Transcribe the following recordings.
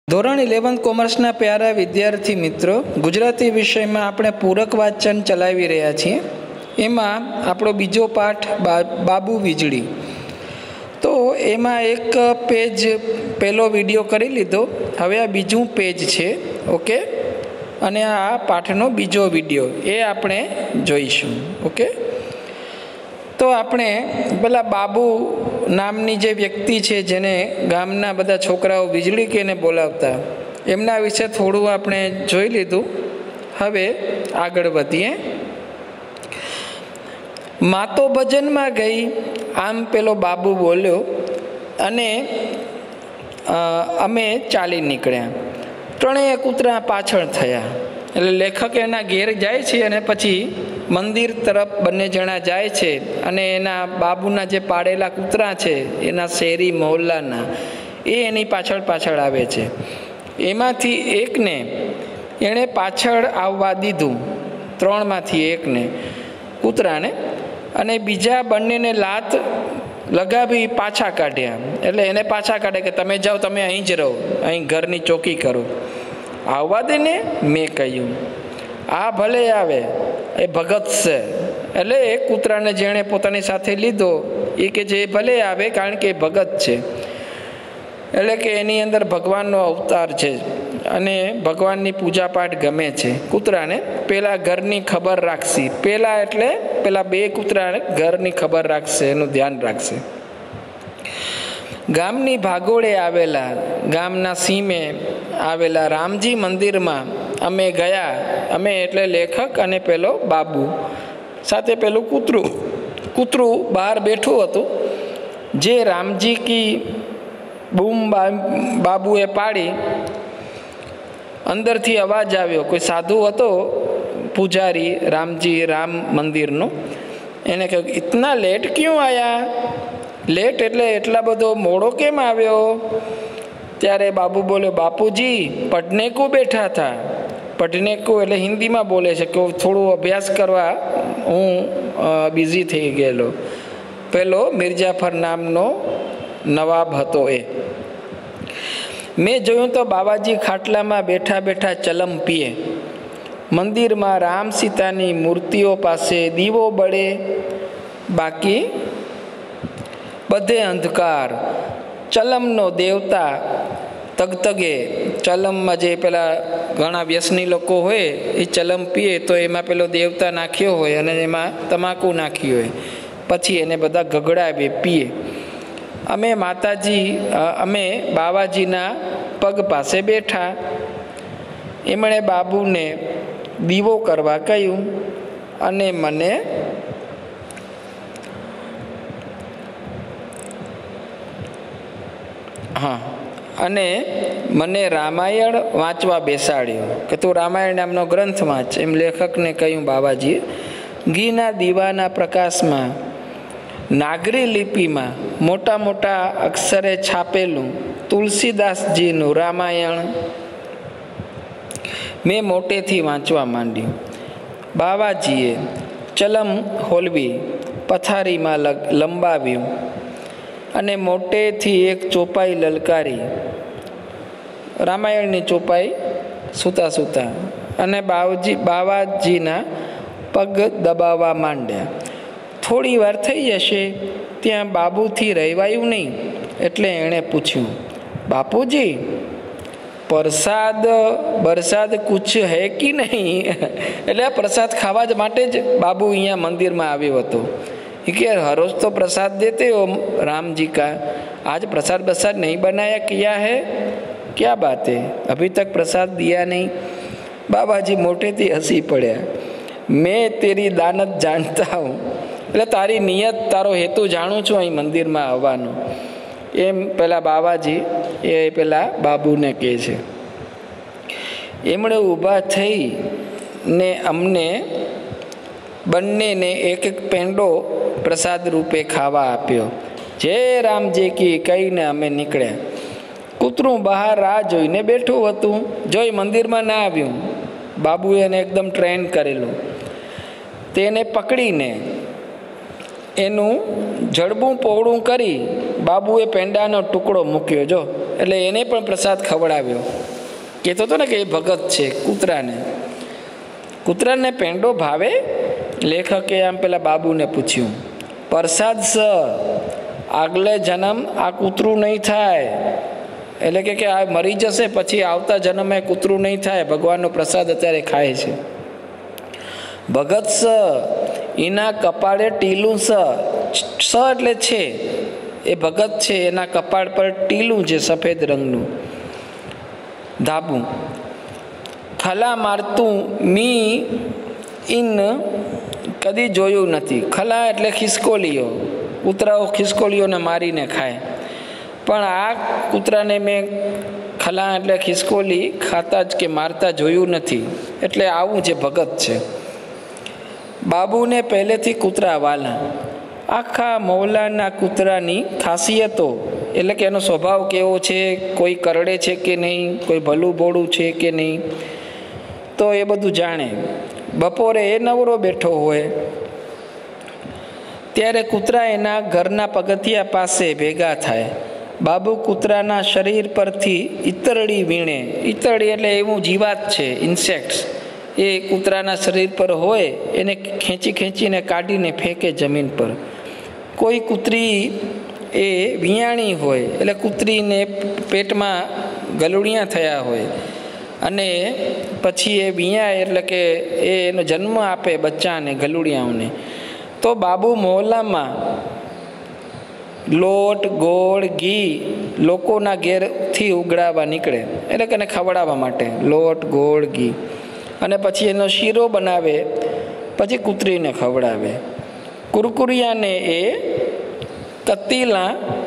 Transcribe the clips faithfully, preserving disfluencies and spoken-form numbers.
ધોરણ ઇલેવન કોમર્સના પ્યારા વિદ્યાર્થી મિત્રો, ગુજરાતી વિષયમાં આપણે પૂરક વાંચન ચલાવી રહ્યા છીએ. એમાં આપણો બીજો પાઠ બાબુ વીજળી. તો એમાં એક પેજ પહેલો વિડીયો કરી લીધો, હવે આ બીજું પેજ છે. ઓકે, અને આ પાઠનો બીજો વિડીયો એ આપણે જોઈશું. ઓકે, તો આપણે પેલા બાબુ નામની જે વ્યક્તિ છે, જેને ગામના બધા છોકરાઓ વીજળી કહીને બોલાવતા, એમના વિશે થોડું આપણે જોઈ લીધું. હવે આગળ વધીએ. માતો ભજનમાં ગઈ, આમ પેલો બાબુ બોલ્યો, અને અમે ચાલી નીકળ્યા. ત્રણેય કૂતરા પાછળ થયા. એટલે લેખક એના ઘેર જાય છે અને પછી મંદિર તરફ બંને જણા જાય છે, અને એના બાબુના જે પાડેલા કૂતરા છે, એના શેરી મહોલ્લાના, એ એની પાછળ પાછળ આવે છે. એમાંથી એકને એણે પાછળ આવવા દીધું, ત્રણમાંથી એકને, કૂતરાને, અને બીજા બંનેને લાત લગાવી પાછા કાઢ્યા. એટલે એને પાછા કાઢે કે તમે જાઓ, તમે અહીં જ રહો, અહીં ઘરની ચોકી કરો. આવવા દે ને, મેં કહ્યું. આ ભલે આવે, એ ભગત છે. એટલે એક કૂતરાને જેણે પોતાની સાથે લીધો એ કે જે ભલે આવે, કારણ કે એ ભગત છે. એટલે કે એની અંદર ભગવાનનો અવતાર છે અને ભગવાનની પૂજાપાઠ ગમે છે. કૂતરાને પેલા ઘરની ખબર રાખશે. પેલા એટલે પેલા બે કૂતરાને ઘરની ખબર રાખશે, એનું ધ્યાન રાખશે. ગામની ભાગોળે આવેલા, ગામના સીમે આવેલા રામજી મંદિરમાં અમે ગયા. અમે એટલે લેખક અને પેલો બાબુ, સાથે પેલું કૂતરું. કૂતરું બહાર બેઠું હતું. જે રામજી કી બૂમ બાબુએ પાડી, અંદરથી અવાજ આવ્યો. કોઈ સાધુ હતો, પૂજારી રામજી રામ મંદિરનો. એને કહ્યું, ઇતના લેટ ક્યું આયા? લેટ એટલે એટલા બધો મોડો કેમ આવ્યો? ત્યારે બાબુ બોલ્યો, બાપુજી પઢને કો બેઠા થા. પઢને કો એટલે હિન્દીમાં બોલે છે કે થોડું અભ્યાસ કરવા હું બિઝી થઈ ગયેલો. પેલો મિર્જાફર નામનો નવાબ હતો એ. મેં જોયું તો બાબાજી ખાટલામાં બેઠા બેઠા ચલમ પીએ. મંદિરમાં રામ સીતાની મૂર્તિઓ પાસે દીવો બળે, બાકી બધે અંધકાર. ચલમનો દેવતા તગતગે. ચલમમાં જે પેલા ઘણા વ્યસની લોકો હોય, એ ચલમ પીએ તો એમાં પેલો દેવતા નાખ્યો હોય અને એમાં તમાકુ નાખ્યું હોય, પછી એને બધા ગગડાવે, પીએ. અમે માતાજી અમે બાવાજીના પગ પાસે બેઠા. એમણે બાબુને દીવો કરવા કહ્યું અને મને હા અને મને રામાયણ વાંચવા બેસાડ્યો કે તું રામાયણ નામનો ગ્રંથ વાંચ, એમ લેખકને કહ્યું બાબાજીએ. ઘીના દીવાના પ્રકાશમાં નાગરી લિપિમાં મોટા મોટા અક્ષરે છાપેલું તુલસીદાસજીનું રામાયણ મેં મોટેથી વાંચવા માંડ્યું. બાવાજીએ ચલમ હોલવી પથારીમાં લંબાવ્યું અને મોટેથી એક ચોપાઈ લલકારી, રામાયણની ચોપાઈ, સૂતા સૂતા, અને બાવજી બાવાજીના પગ દબાવવા માંડ્યા. થોડી વાર થઈ જશે, ત્યાં બાબુથી રહેવાયું નહીં, એટલે એણે પૂછ્યું, બાપુજી પ્રસાદ બરસાદ કુછ હે કે નહીં? એટલે પ્રસાદ ખાવા જ માટે જ બાબુ અહીંયા મંદિરમાં આવ્યો હતો. कि हर रोज तो प्रसाद देते हो राम जी का, आज प्रसाद प्रसाद नहीं बनाया, किया है? क्या बात है, अभी तक प्रसाद दिया नहीं? बाबाजी मोटे थी हंसी पड़े. मैं तेरी दानत जानता हूँ. એટલે તારી નિયત, તારો હેતુ જાણું છું અહીં મંદિરમાં આવવાનો, એમ પેલા બાબાજી એ પેલા બાબુને કહે છે. એમણે ઊભા થઈ ને અમને બંનેને એક એક પેંડો પ્રસાદ રૂપે ખાવા આપ્યો. જય રામજી કી કહીને અમે નીકળ્યા. કૂતરું બહાર રાહ જોઈને બેઠું હતું. જોઈ મંદિરમાં ના આવ્યું. બાબુએ એને એકદમ ટ્રેન કરેલું. તેને પકડીને એનું જડબું પહોળું કરી બાબુએ પેંડાનો ટુકડો મૂક્યો જો, એટલે એને પણ પ્રસાદ ખવડાવ્યો. કહેતો હતો ને કે એ ભગત છે. કૂતરાને કૂતરાને પેંડો ભાવે? લેખકે આમ પેલા બાબુને પૂછ્યું. પ્રસાદ સ આગલે જન્મ આ કૂતરું નહીં થાય, એટલે કે કે આ મરી જશે પછી આવતા જન્મે કૂતરું નહીં થાય. ભગવાનનો પ્રસાદ અત્યારે ખાય છે. ભગત સ એના કપાળે ટીલું સ સ એટલે છે એ ભગત છે, એના કપાળ પર ટીલું છે સફેદ રંગનું ધાબું. ખલા મારતું મી ઇન કદી જોયું નથી. ખલા એટલે ખિસકોલીઓ, કૂતરાઓ ખિસકોલીઓને મારીને ખાય, પણ આ કૂતરાને મેં ખલા એટલે ખિસકોલી ખાતા જ કે મારતા જોયું નથી. એટલે આવું જે ભગત છે. બાબુને પહેલેથી કૂતરા વાલા. આખા મૌલાના કૂતરાની ખાસિયતો, એટલે કે એનો સ્વભાવ કેવો છે, કોઈ કરડે છે કે નહીં, કોઈ ભલું ભોળું છે કે નહીં, તો એ બધું જાણે. બપોરે એ નવરો બેઠો હોય ત્યારે કૂતરા એના ઘરના પગથિયા પાસે ભેગા થાય. બાબુ કૂતરાના શરીર પરથી ઈતરડી વીણે. ઈતરડી એટલે એવું જીવાત છે, ઇન્સેક્ટ્સ, એ કૂતરાના શરીર પર હોય એને ખેંચી ખેંચીને કાઢીને ફેંકે જમીન પર. કોઈ કૂતરી એ વિયાણી હોય એટલે કૂતરીને પેટમાં ગલુડિયા થયા હોય અને પછી એ વિયાય એટલે કે એ એનો જન્મ આપે બચ્ચાને, ગલુડિયાઓને, તો બાબુ મોહલ્લામાં લોટ ગોળ ઘી લોકોના ઘેરથી ઉગડાવવા નીકળે, એટલે કે એને ખવડાવવા માટે લોટ ગોળ ઘી, અને પછી એનો શીરો બનાવે, પછી કૂતરીને ખવડાવે. કુરકુરિયાને એ કતીલા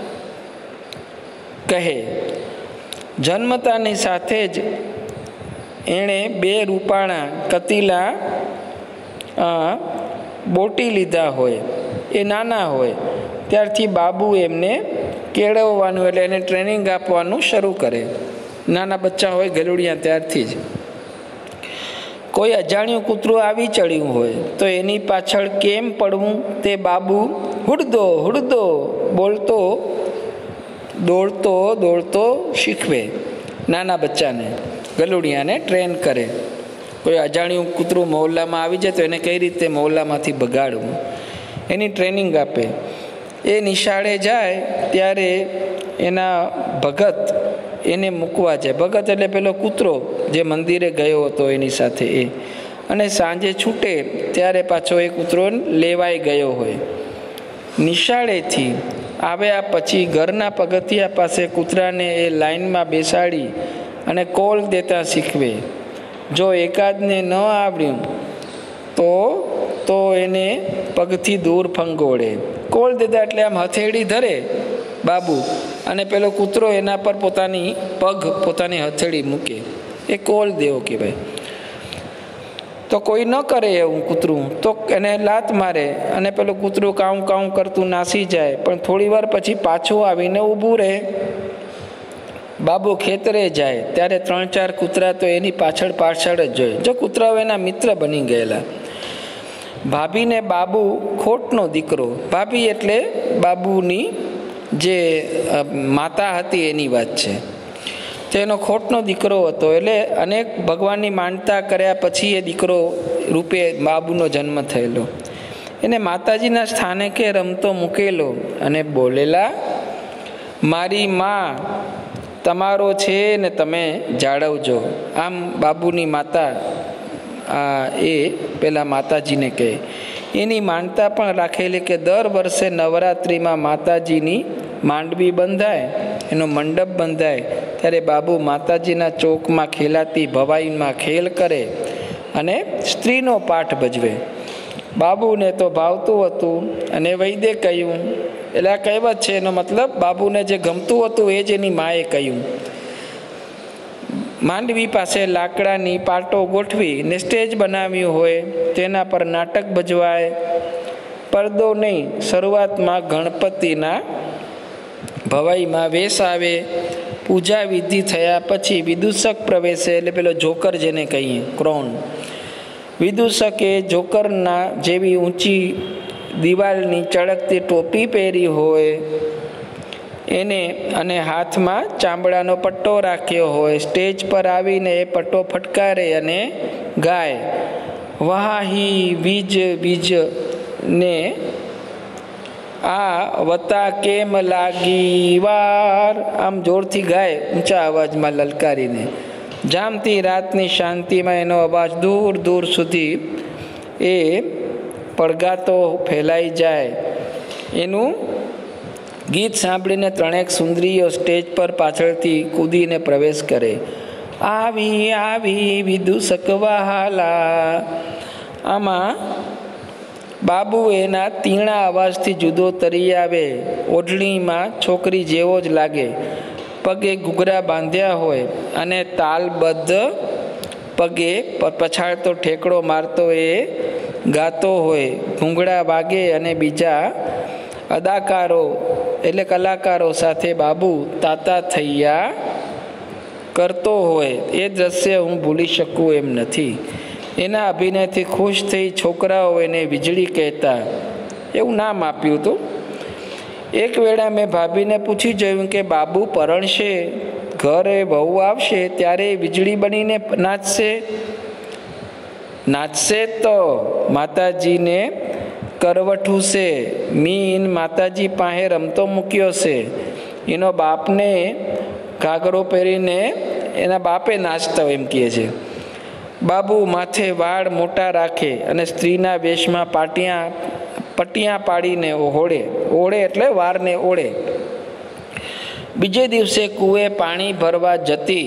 કહે. જન્મતાની સાથે જ એણે બે રૂપાણા કતીલા બોટી લીધા હોય, એ નાના હોય ત્યારથી બાબુ એમને કેળવવાનું એટલે એને ટ્રેનિંગ આપવાનું શરૂ કરે. નાના બચ્ચા હોય ગલુડિયા ત્યારથી જ. કોઈ અજાણ્યું કૂતરું આવી ચડ્યું હોય તો એની પાછળ કેમ પડવું તે બાબુ હુડદો હુડદો બોલતો દોડતો દોડતો શીખવે. નાના બચ્ચાને ગલુડિયાને ટ્રેન કરે. કોઈ અજાણ્યું કૂતરું મહોલ્લામાં આવી જાય તો એને કઈ રીતે મહોલ્લામાંથી ભગાડવું એની ટ્રેનિંગ આપે. એ નિશાળે જાય ત્યારે એના ભગત એને મૂકવા જાય. ભગત એટલે પેલો કૂતરો જે મંદિરે ગયો હતો એની સાથે એ, અને સાંજે છૂટે ત્યારે પાછો એ કૂતરો લેવાઈ ગયો હોય. નિશાળેથી આવ્યા પછી ઘરના પગથિયા પાસે કૂતરાને એ લાઈનમાં બેસાડી અને કોલ દેતા શીખવે. જો એકાદને ન આવડ્યું તો તો એને પગથી દૂર ફંગોળે. કોલ દેતા એટલે આમ હથેળી ધરે બાબુ, અને પેલો કૂતરો એના પર પોતાની પગ પોતાની હથેળી મૂકે, એ કોલ દેવો કહેવાય. તો કોઈ ન કરે એવું કૂતરું તો એને લાત મારે અને પેલું કૂતરું કાઉં કાઉં કરતું નાસી જાય, પણ થોડી વાર પછી પાછું આવીને ઊભું રહે. બાબુ ખેતરે જાય ત્યારે ત્રણ ચાર કૂતરા તો એની પાછળ પાછળ જ જોઈએ. જો કૂતરાઓ એના મિત્ર બની ગયેલા. ભાભીને બાબુ ખોટનો દીકરો. ભાભી એટલે બાબુની જે માતા હતી એની વાત છે. તેનો ખોટનો દીકરો હતો, એટલે અનેક ભગવાનની માનતા કર્યા પછી એ દીકરો રૂપે બાબુનો જન્મ થયેલો. એને માતાજીના સ્થાને કે રમતો મૂકેલો અને બોલેલા, મારી માં તમારો છે ને તમે જાળવજો. આમ બાબુની માતા આ એ પેલા માતાજીને કહે. એની માનતા પણ રાખેલી કે દર વર્ષે નવરાત્રિમાં માતાજીની માંડવી બંધાય, એનો મંડપ બંધાય ત્યારે બાબુ માતાજીના ચોકમાં ખેલાતી ભવાઈમાં ખેલ કરે અને સ્ત્રીનો પાઠ ભજવે. બાબુને તો ભાવતું હતું અને વૈદે કહ્યું, એટલે આ કહેવત છે, એનો મતલબ બાબુને જે ગમતું હતું એ જ એની માએ કહ્યું. માંડવી પાસે લાકડાની પાટો ગોઠવી ને સ્ટેજ બનાવ્યું હોય, તેના પર નાટક ભજવાય. પડદો નહીં, શરૂઆતમાં ગણપતિના ભવાઈમાં વેશ આવે. પૂજા વિધિ થયા પછી વિદૂષક પ્રવેશે, એટલે પેલો જોકર જેને કહીએ, ક્રોન. વિદૂષકે જોકરના જેવી ઊંચી દિવાલની ચળકતી ટોપી પહેરી હોય, એને અને હાથમાં ચામડાનો પટ્ટો રાખ્યો હોય, સ્ટેજ પર આવીને એ પટ્ટો ફટકારે અને ગાય, વહાહી બીજ બીજ ને આ વતા કેમ લાગી વાર, આમ જોરથી ગાય ઊંચા અવાજમાં લલકારીને. જામતી રાતની શાંતિમાં એનો અવાજ દૂર દૂર સુધી એ પડઘાતો ફેલાઈ જાય. એનું ગીત સાંભળીને ત્રણેક સુંદરીઓ સ્ટેજ પર પાછળથી કૂદીને પ્રવેશ કરે. આવી આવી વિદુષક વહાલા. આમાં બાબુ એના તીણા અવાજથી જુદો તરી આવે. ઓઢણીમાં છોકરી જેવો જ લાગે. પગે ઘૂઘરા બાંધ્યા હોય અને તાલબદ્ધ પગે પછાડતો ઠેકડો મારતો એ ગાતો હોય. ઘૂંઘળા વાગે અને બીજા અદાકારો એટલે કલાકારો સાથે બાબુ તાતા થૈયા કરતો હોય. એ દ્રશ્ય હું ભૂલી શકું એમ નથી. એના અભિનયથી ખુશ થઈ છોકરાઓ એને વીજળી કહેતા. એવું નામ આપ્યું હતું. એક વેળા મેં ભાભીને પૂછી જોયું કે બાબુ પરણશે, ઘરે વહુ આવશે ત્યારે વીજળી બનીને નાચશે. નાચશે તો માતાજીને કરવઠું છે. મીન માતાજી પાસે રમતો મૂક્યો છે. એનો બાપને ઘાઘરો પહેરીને એના બાપે નાચતા એમ કહે છે. બાબુ માથે વાળ મોટા રાખે અને સ્ત્રીના વેશમાં પાટિયા પટિયા પાડીને ઓળે. ઓળે એટલે વારને ઓળે. બીજે દિવસે કૂએ પાણી ભરવા જતી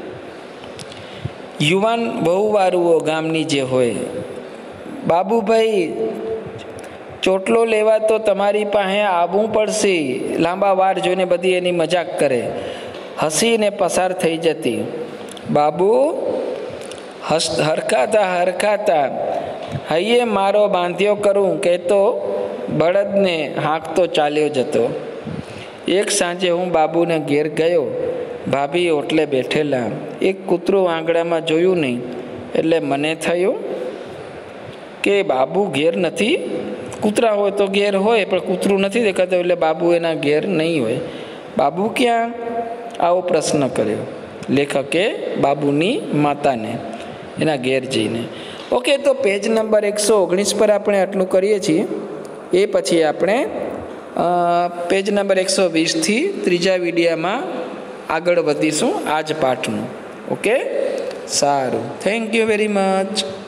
યુવાન વહુવારુઓ ગામની જે હોય, બાબુભાઈ ચોટલો લેવા તો તમારી પાસે આવવું પડશે. લાંબા વાર જોઈને બધી એની મજાક કરે. હસીને પસાર થઈ જતી. બાબુ હસ હરખાતા હરખાતા હૈયે મારો બાંધ્યો કરું કહેતો બળદને હાંકતો ચાલ્યો જતો. એક સાંજે હું બાબુને ઘેર ગયો. ભાભી ઓટલે બેઠેલા. એક કૂતરું આંગણામાં જોયું નહીં એટલે મને થયું કે બાબુ ઘેર નથી. કૂતરા હોય તો ઘેર હોય, પણ કૂતરું નથી દેખાતું એટલે બાબુ એના ઘેર નહીં હોય. બાબુ ક્યાં? આવો પ્રશ્ન કર્યો લેખકે બાબુની માતાને એના ઘેર જઈને. ઓકે, તો પેજ નંબર એકસો ઓગણીસ પર આપણે આટલું કરીએ છીએ. એ પછી આપણે પેજ નંબર એકસો વીસથી ત્રીજા વિડીયામાં આગળ વધીશું આ જ પાઠનું. ઓકે, સારું. Thank you very much.